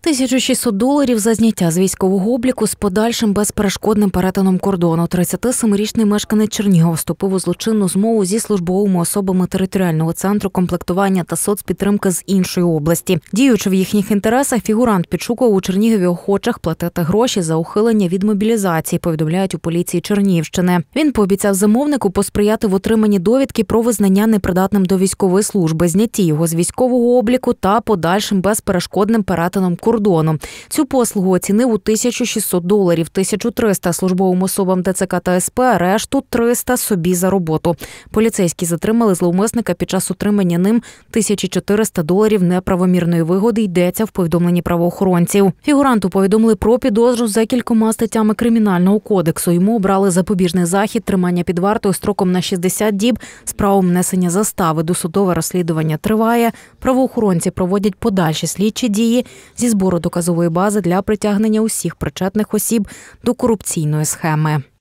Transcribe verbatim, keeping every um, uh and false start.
тисячу шістсот доларів за зняття з військового обліку з подальшим безперешкодним перетином кордону. тридцятисемирічний мешканець Чернігова вступив у злочинну змову зі службовими особами територіального центру комплектування та соцпідтримки з іншої області. Діючи в їхніх інтересах, фігурант підшукував у Чернігові охочих платити гроші за ухилення від мобілізації, повідомляють у поліції Чернігівщини. Він пообіцяв замовнику посприяти в отриманні довідки про визнання непридатним до військової служби, знятті його з військового обліку та подальшим безперешкодним перетином кордону. Цю послугу оцінив у тисячу шістсот доларів, тисячу триста службовим особам ТЦК та СП, решту триста собі за роботу. Поліцейські затримали зловмисника під час отримання ним тисячі чотириста доларів неправомірної вигоди, йдеться в повідомленні правоохоронців. Фігуранту повідомили про підозру за кількома статтями Кримінального кодексу. Йому обрали запобіжний захід, тримання під вартою строком на шістдесят діб з правом внесення застави. Досудове розслідування триває. Правоохоронці проводять подальші слідчі дії зі збору доказової бази для притягнення усіх причетних осіб до корупційної схеми.